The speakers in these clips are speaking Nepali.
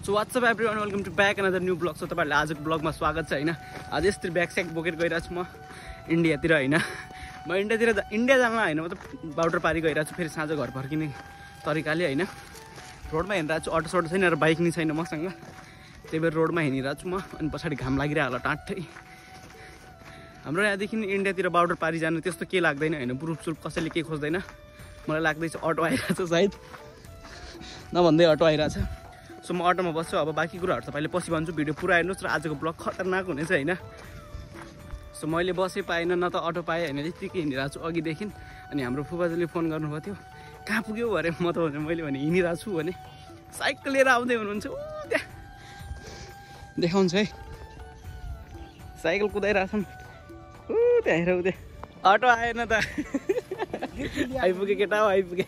So what's up everyone welcome to back another new blog. So तपाईँहरूले आजको ब्लगमा स्वागत छ होइन। आज यस्तरी ब्याग स्याग बोकेर गइरहेको छु म इन्डियातिर होइन। म इन्डिया जान होइन, म त बाउडर पारी गइरहेको छु फेरि साँझ घर फर्किने तरिकाले होइन। रोडमा हिँडिरहेको छु, अटो सटो छैन र बाइक नि छैन मसँग, त्यही भएर रोडमा हिँडिरहेको छु म। अनि पछाडि घाम लागिरहेको होला टाँटै। हाम्रो यहाँदेखि इन्डियातिर बाउडर पारी जानु त्यस्तो के लाग्दैन होइन, प्रुफ सुरुफ कसैले के खोज्दैन। मलाई लाग्दैछ अटो आइरहेछ सायद, नभन्दै अटो आइरहेछ। सो म अटोमा बस्छु। अब बाँकी कुराहरू तपाईँले पछि भन्छु, भिडियो पुरा हेर्नुहोस् र आजको ब्लग खतरनाक हुनेछ होइन। सो मैले बसै पाएन, न त अटो पाएँ होइन, यत्तिकै हिँडिरहेको छु अघिदेखि। अनि हाम्रो फुपाजुले फोन गर्नुभएको थियो, कहाँ पुग्यो अरे? म त मैले भने हिँडिरहेको छु भने। साइकल लिएर आउँदै हुनुहुन्छ ऊ त्यहाँ, देखाउँछ है, साइकल कुदाइरहेछन् ऊ त्यहाँ हेर, ऊ त्यहाँ अटो आएन त। आइपुगेँ केटा हो, आइपुगेँ।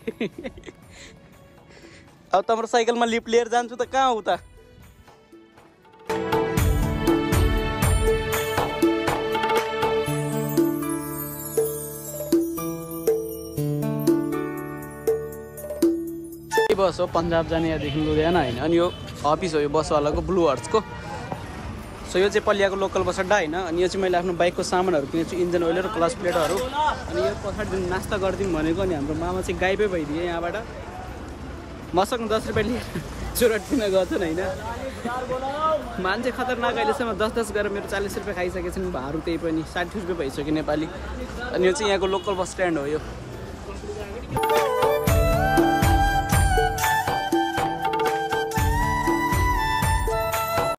अब त हाम्रो साइकलमा लिप लिएर जान्छु त कहाँ हो त? बस हो पन्जाब जाने यहाँदेखि लुधियाना होइन। अनि यो अफिस हो यो बसवालाको, ब्लू हर्ट्सको। सो यो चाहिँ पल्लियाको लोकल बस अड्डा होइन। अनि यो चाहिँ मैले आफ्नो बाइकको सामानहरू किनेको छु, इन्जन ओइल र क्लच प्लेटहरू। अनि यो पछाडि नास्ता गरिदिउँ भनेको। अनि हाम्रो मामा चाहिँ गाइबै भइदिए यहाँबाट। मसँग 10 रुपियाँ लिएर चुरोट किन गर्छन् होइन। मान्छे खतरनाक, अहिलेसम्म 10-10 गरेर मेरो 40 रुपियाँ खाइसकेछन् भारू, त्यही पनि 60 रुपियाँ भइसक्यो नेपाली। अनि यो चाहिँ यहाँको लोकल बस स्ट्यान्ड हो यो।